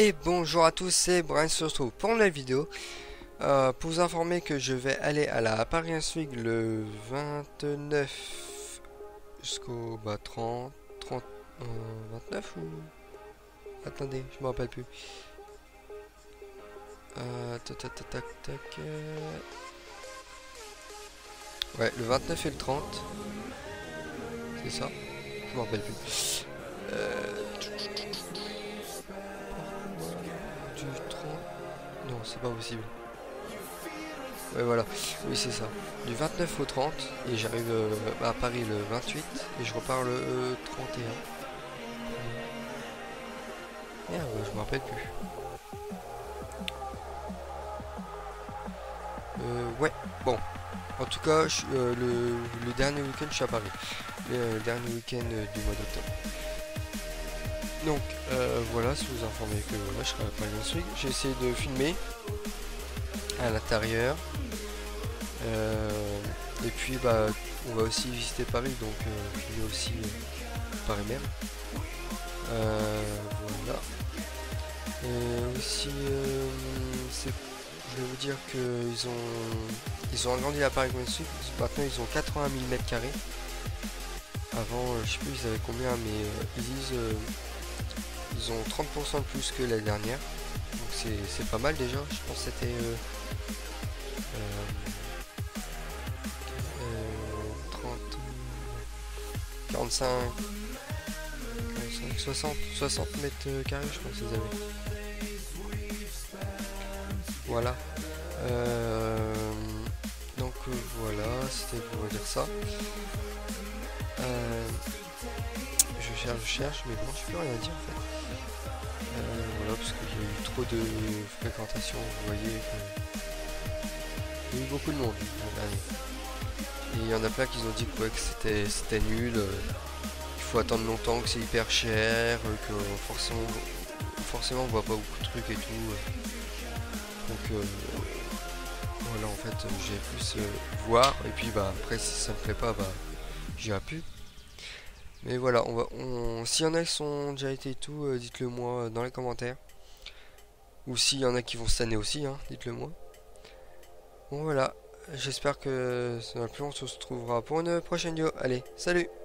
Et bonjour à tous, c'est Brian se retrouve pour une nouvelle vidéo. Pour vous informer que je vais aller à la Paris Week le 29 jusqu'au 30, 29 ou... Attendez, je me rappelle plus. Tac. Ouais, le 29 et le 30. C'est ça? Je me rappelle plus. Du 30... Non, c'est pas possible. Ouais, voilà, oui, c'est ça. Du 29 au 30, et j'arrive à Paris le 28, et je repars le 31. Merde, je me rappelle plus. Ouais, bon. En tout cas, le dernier week-end, je suis à Paris. Le dernier week-end du mois d'octobre. Donc, voilà, si vous informez que voilà, je serai à la Paris Week. J'ai essayé de filmer à l'intérieur. Et puis bah on va aussi visiter Paris, donc filmer aussi Paris même. Voilà. Et aussi je vais vous dire que ils ont agrandi la Paris Week. Maintenant ils ont 80 000 mètres carrés. Avant je sais plus ils avaient combien, mais ils disent ils ont 30% de plus que l'année dernière. Donc c'est pas mal déjà. Je pense que c'était 45, 60 mètres carrés, je pense qu'ils avaient. Voilà. Donc voilà, c'était pour dire ça. Je cherche, mais bon, je peux rien dire en fait. Voilà, parce qu'il y a eu trop de fréquentation, vous voyez. Il y a eu beaucoup de monde l'année dernière. Et il y en a plein qui ont dit que c'était nul, qu'il faut attendre longtemps, que c'est hyper cher, que forcément on voit pas beaucoup de trucs et tout. Donc voilà, en fait j'ai plus voir, et puis bah après si ça me plaît pas, bah j'irai plus. Mais voilà, s'il y en a qui sont déjà été et tout, dites-le moi dans les commentaires. Ou s'il y en a qui vont cette année aussi, hein, dites-le moi. Bon voilà, j'espère que ça va plus, on se retrouvera pour une prochaine vidéo. Allez, salut!